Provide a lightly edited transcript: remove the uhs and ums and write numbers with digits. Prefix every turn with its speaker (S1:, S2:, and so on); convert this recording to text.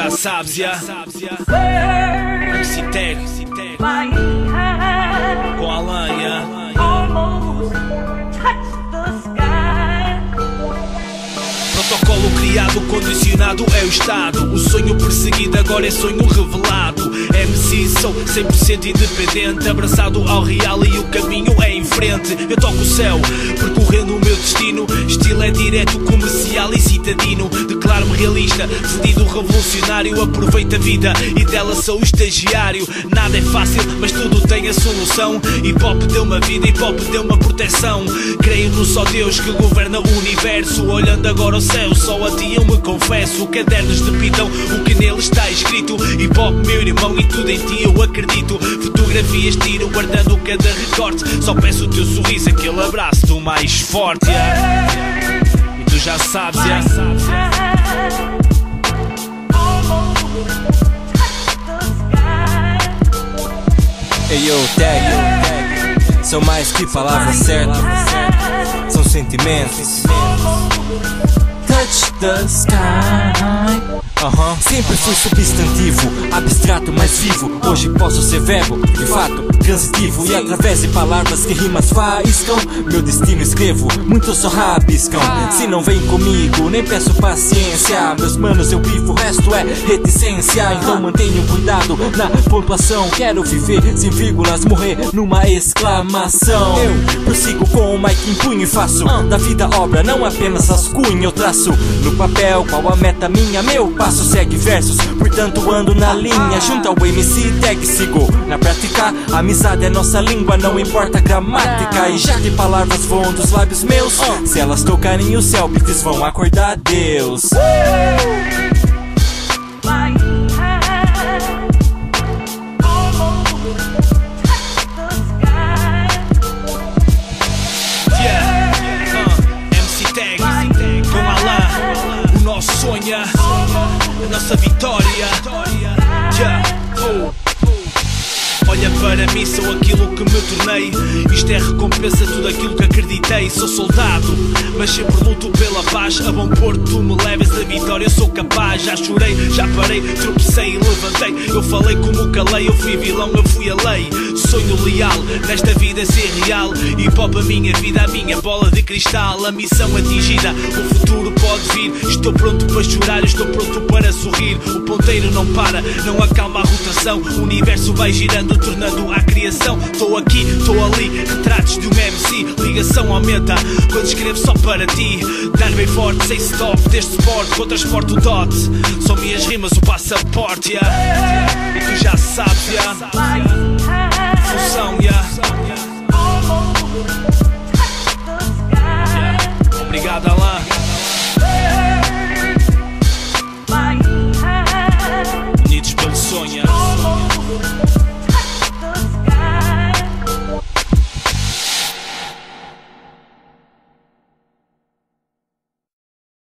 S1: já sabes, já. MC Tech com Alan, yeah. Protocolo criado, condicionado é o Estado. O sonho perseguido agora é sonho revelado. MC sou 100% independente, abraçado ao real e o caminho é em frente. Eu toco o céu, percorrendo o meu destino. Estilo é direto, comercial e citadino. Declaro-me realista, decidido revolucionário. Aproveito a vida e dela sou estagiário. Nada é fácil, mas tudo tem a solução. Hip Hop deu uma vida, Hip Hop deu uma proteção. Creio no só Deus que governa o universo. Olhando agora ao céu, só a ti eu me confesso. Cadernos de pitão, o que nele está escrito. Hip Hop, meu irmão, e tudo em ti eu acredito. Fotografias tiro, guardando cada recorte. Só peço o teu sorriso, aquele abraço do mais forte, yeah. E tu já sabes, yeah.
S2: Ei, yo, tag, são mais que palavras certas, são sentimentos. Touch the sky. Sempre fui substantivo, abstrato, mas vivo. Hoje posso ser verbo, de fato, transitivo. E através de palavras que rimas faiscam, meu destino escrevo, muitos só rabiscam. Se não vem comigo, nem peço paciência. Meus manos eu vivo, o resto é reticência. Então mantenho cuidado na pontuação. Quero viver sem vírgulas, morrer numa exclamação. Eu prossigo com o mic em punho e faço da vida obra, não apenas rascunho. Eu traço no papel qual a meta minha, meu passo segue versos, portanto ando na linha. Junto ao MC Tag sigo na prática. Amizade é nossa língua, não importa a gramática. E já que palavras voam dos lábios meus, se elas tocarem o céu, beats vão acordar Deus.
S1: MC Tag com Alan, o nosso sonho, a nossa vitória, yeah. Olha para mim, sou aquilo que me tornei. Isto é recompensa, tudo aquilo que acreditei. Sou soldado, mas sempre luto pela paz. A bom porto tu me leves a vitória, eu sou capaz. Já chorei, já parei, tropecei e levantei. Eu falei como calei, eu fui vilão, eu fui a lei. Sonho leal, nesta vida ser real. Hip Hop a minha vida, a minha bola de cristal. A missão atingida, o futuro pode vir. Estou pronto para chorar, estou pronto para sorrir. O ponteiro não para, não acalma a rotação. O universo vai girando, tornando a criação. Estou aqui, estou ali, retratos de um MC. Ligação aumenta quando escrevo só para ti. Dar bem forte, sem stop, deste sport, com transporte o dot. São minhas rimas o passaporte, yeah. E tu já sabes, yeah. Fusão, yeah. Obrigado, Alan. Unidos pelo sonho.